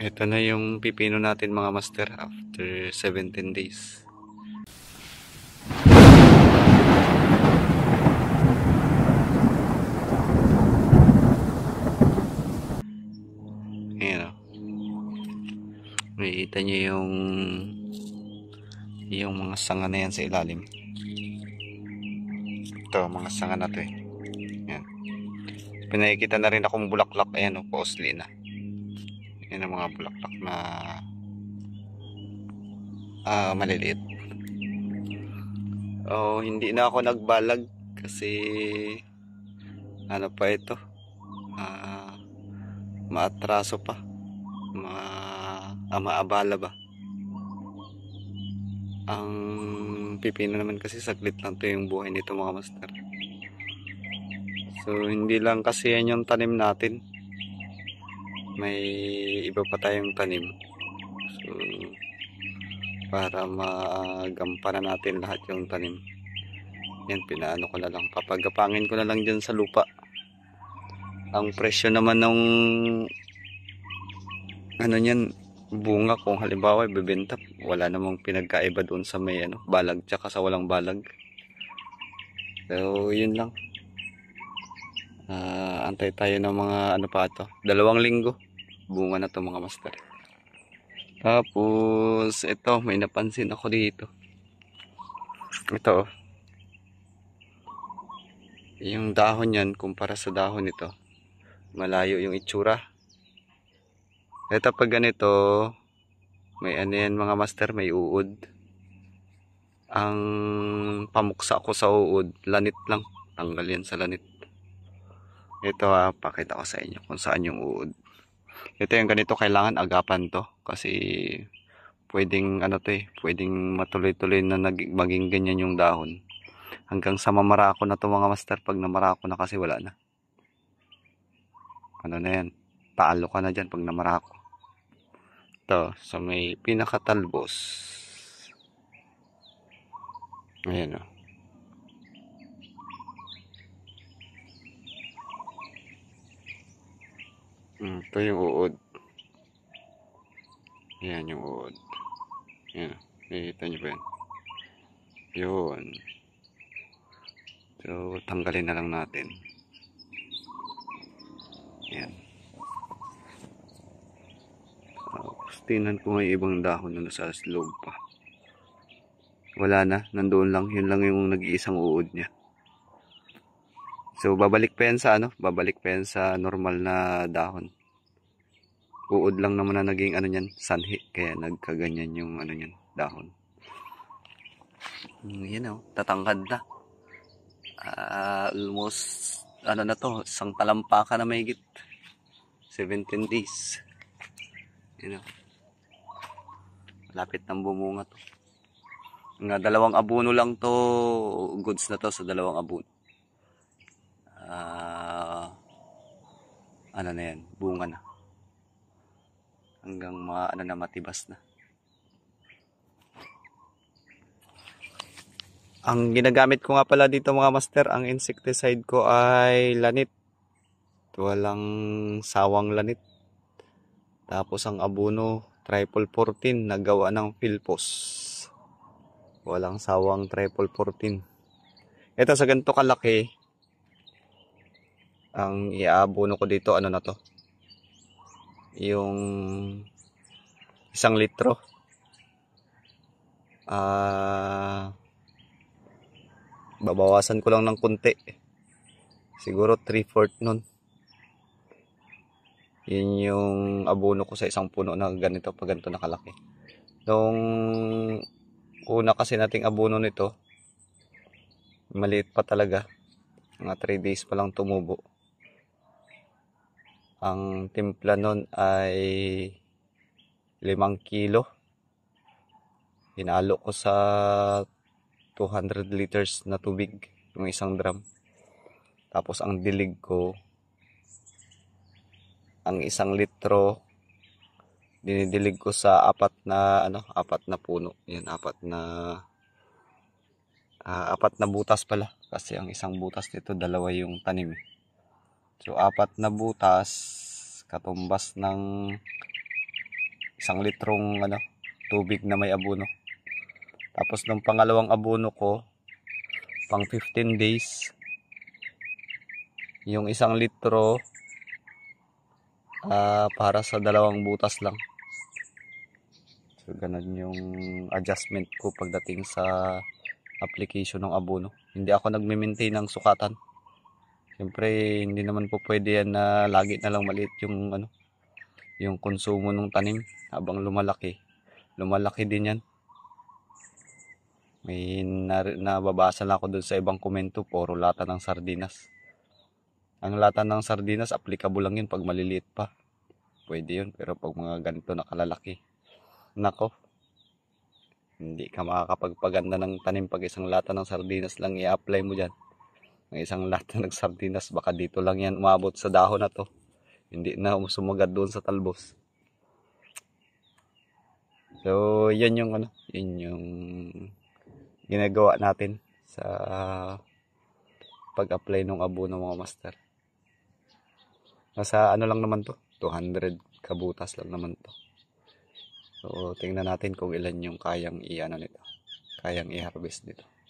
Ito na yung pipino natin mga master after 17 days. Ayan o. Makikita nyo yung mga sanga na yan sa ilalim. Ito, mga sanga na to eh. Ayan. Pinakikita na rin akong bulaklak. Ayan o, pausli na. Ayan ang mga bulaklak na maliliit. Oh, hindi na ako nagbalag kasi ano pa ito, maatraso pa, maabala ba. Ang pipino naman kasi saglit lang to yung buhay nito mga master. So hindi lang kasi yan yung tanim natin, may iba pa tayong tanim. So para magampanan natin lahat yung tanim, yan pinaano ko na lang, papagapangin ko na lang dyan sa lupa. Ang presyo naman ng ano niyan, bunga, kung halimbawa ibebenta, wala namang pinagkaiba doon sa may balag tsaka sa walang balag. So yun lang, antay tayo ng mga pa to, 2 linggo bunga na to mga master. Tapos ito, may napansin ako dito. Ito yung dahon yan, kumpara sa dahon nito, malayo yung itsura. Ito pag ganito, may yan mga master, may uod. Ang pamuksa ko sa uod, lanit lang, tanggal yan sa lanit. Ito pakita ko sa inyo kung saan yung uod. Ito yung ganito, kailangan agapan to kasi pwedeng pwedeng matuloy-tuloy na maging ganyan yung dahon hanggang sa mamarako na to mga master. Pag namarako na kasi wala na, na yan, talo ka na dyan pag namarako. Ito sa may pinakatalbos, ayan o. Ito yung uod. Ayan yung uod. Ayan, nakikita nyo ba yan? Yun. So tanggalin na lang natin. Ayan. Tingnan ko nga yung ibang dahon na nasa loob pa. Wala na, nandoon lang. Yun lang yung nag-iisang uod niya. So babalik pa yan sa babalik pa yan sa normal na dahon. Uod lang naman na naging niyan, sanhi, kaya nagkaganyan yung niyan, dahon. Yan tatangkad na. Almost na to, isang talampaka na mahigit. 17 days. Yan malapit ng bumunga to. Nga 2 abono lang to, goods na to sa 2 abono. Na yan, bunga na. Hanggang na matibas na. Ang ginagamit ko nga pala dito mga master, ang insecticide ko ay lanit. Walang sawang lanit. Tapos ang abono, triple 14 na gawa ng Philpos. Walang sawang triple 14. Ito sa ganito kalaki, ang iabono ko dito, na to, yung 1 litro. Babawasan ko lang ng konti, siguro 3/4 nun. Yun yung abono ko sa isang puno na ganito, pag ganito nakalaki. Nung una kasi nating abono nito, maliit pa talaga, mga 3 days pa lang tumubo. Ang timpla nun ay 5 kilo. Hinalo ko sa 200 liters na tubig, yung 1 drum. Tapos ang dilig ko, ang 1 litro, dinidilig ko sa 4 na puno. Yan, 4 na butas pala. Kasi ang isang butas nito, 2 yung tanim. So 4 na butas, katumbas ng isang litrong tubig na may abono. Tapos nung pangalawang abono ko, pang 15 days, yung isang litro para sa 2 butas lang. So ganun yung adjustment ko pagdating sa application ng abono. Hindi ako nagme-maintain ng sukatan. Siyempre hindi naman po pwede yan na lagi na lang maliit yung konsumo ng tanim habang lumalaki. Lumalaki din yan. May nababasa lang ako dun sa ibang komento, puro lata ng sardinas. Ang lata ng sardinas, applicable lang yun pag maliliit pa. Pwede yun, pero pag mga ganito nakalalaki, nako, hindi ka makakapagpaganda ng tanim pag isang lata ng sardinas lang i-apply mo dyan. Ang isang lata ng sardinas, baka dito lang yan umabot sa dahon na to. Hindi na sumagad doon sa talbos. So, yan yung ginagawa natin sa pag-apply ng abono mga master. Nasa lang naman to, 200 kabutas lang naman to. So tingnan natin kung ilan yung kayang nito, kayang i-harvest dito.